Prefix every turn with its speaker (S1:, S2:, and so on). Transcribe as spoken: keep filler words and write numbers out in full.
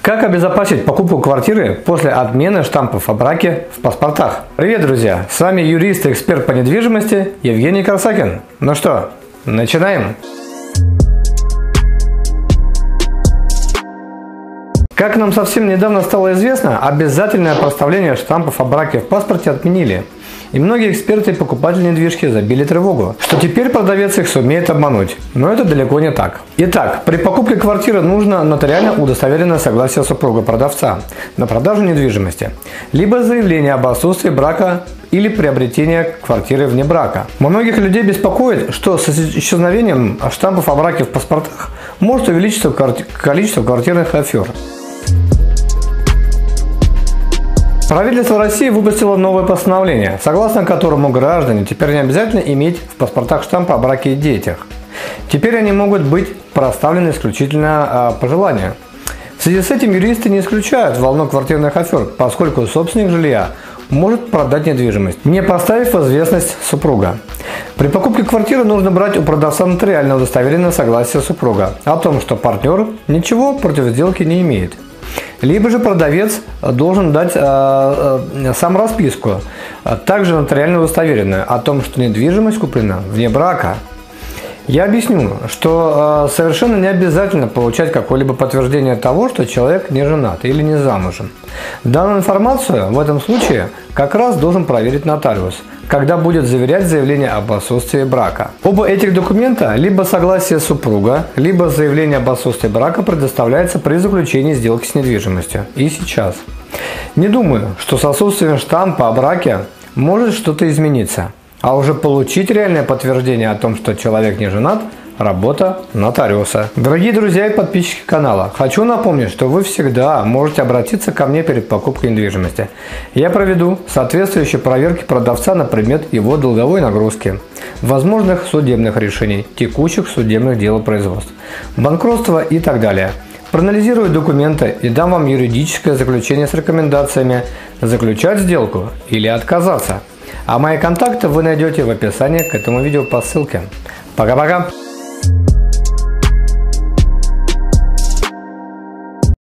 S1: Как обезопасить покупку квартиры после отмены штампов о браке в паспортах? Привет, друзья! С вами юрист и эксперт по недвижимости Евгений Корсакин. Ну что, начинаем? Как нам совсем недавно стало известно, обязательное проставление штампов о браке в паспорте отменили. И многие эксперты и покупатели недвижки забили тревогу, что теперь продавец их сумеет обмануть. Но это далеко не так. Итак, при покупке квартиры нужно нотариально удостоверенное согласие супруга продавца на продажу недвижимости, либо заявление об отсутствии брака или приобретение квартиры вне брака. Многих людей беспокоит, что с исчезновением штампов о браке в паспортах может увеличиться количество квартирных афер. Правительство России выпустило новое постановление, согласно которому граждане теперь не обязательно иметь в паспортах штампы о браке и детях. Теперь они могут быть проставлены исключительно по желанию. В связи с этим юристы не исключают волну квартирных афер, поскольку собственник жилья может продать недвижимость, не поставив в известность супруга. При покупке квартиры нужно брать у продавца нотариально удостоверенное согласие супруга о том, что партнер ничего против сделки не имеет. Либо же продавец должен дать э, э, сам расписку, также нотариально удостоверенную, о том, что недвижимость куплена вне брака. Я объясню, что э, совершенно не обязательно получать какое-либо подтверждение того, что человек не женат или не замужем. Данную информацию в этом случае как раз должен проверить нотариус, когда будет заверять заявление об отсутствии брака. Оба этих документа, либо согласие супруга, либо заявление об отсутствии брака, предоставляется при заключении сделки с недвижимостью. И сейчас. Не думаю, что с отсутствием штампа о браке может что-то измениться. А уже получить реальное подтверждение о том, что человек не женат – работа нотариуса. Дорогие друзья и подписчики канала, хочу напомнить, что вы всегда можете обратиться ко мне перед покупкой недвижимости. Я проведу соответствующие проверки продавца на предмет его долговой нагрузки, возможных судебных решений, текущих судебных делопроизводств, банкротства и так далее. Проанализирую документы и дам вам юридическое заключение с рекомендациями заключать сделку или отказаться. А мои контакты вы найдете в описании к этому видео по ссылке. Пока-пока!